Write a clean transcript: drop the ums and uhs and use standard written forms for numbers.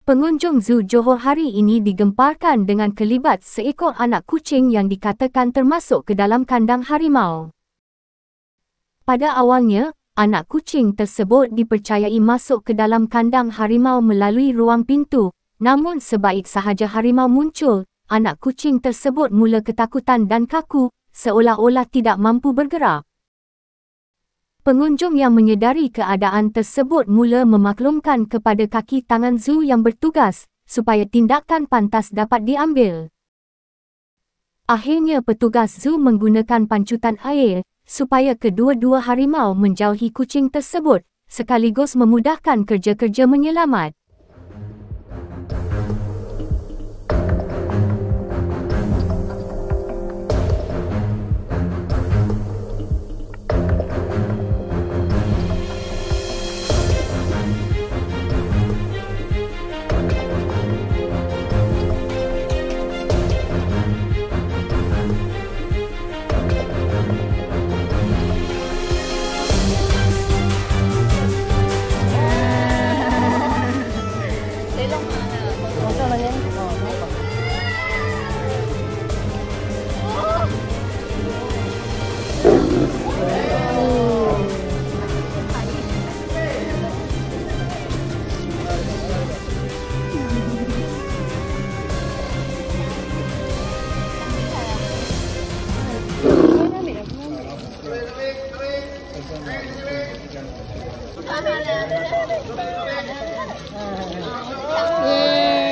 Pengunjung Zoo Johor hari ini digemparkan dengan kelibat seekor anak kucing yang dikatakan termasuk ke dalam kandang harimau. Pada awalnya, anak kucing tersebut dipercayai masuk ke dalam kandang harimau melalui ruang pintu, namun sebaik sahaja harimau muncul, anak kucing tersebut mula ketakutan dan kaku, seolah-olah tidak mampu bergerak. Pengunjung yang menyedari keadaan tersebut mula memaklumkan kepada kaki tangan zoo yang bertugas, supaya tindakan pantas dapat diambil. Akhirnya petugas zoo menggunakan pancutan air, supaya kedua-dua harimau menjauhi kucing tersebut, sekaligus memudahkan kerja-kerja menyelamat. Yeay.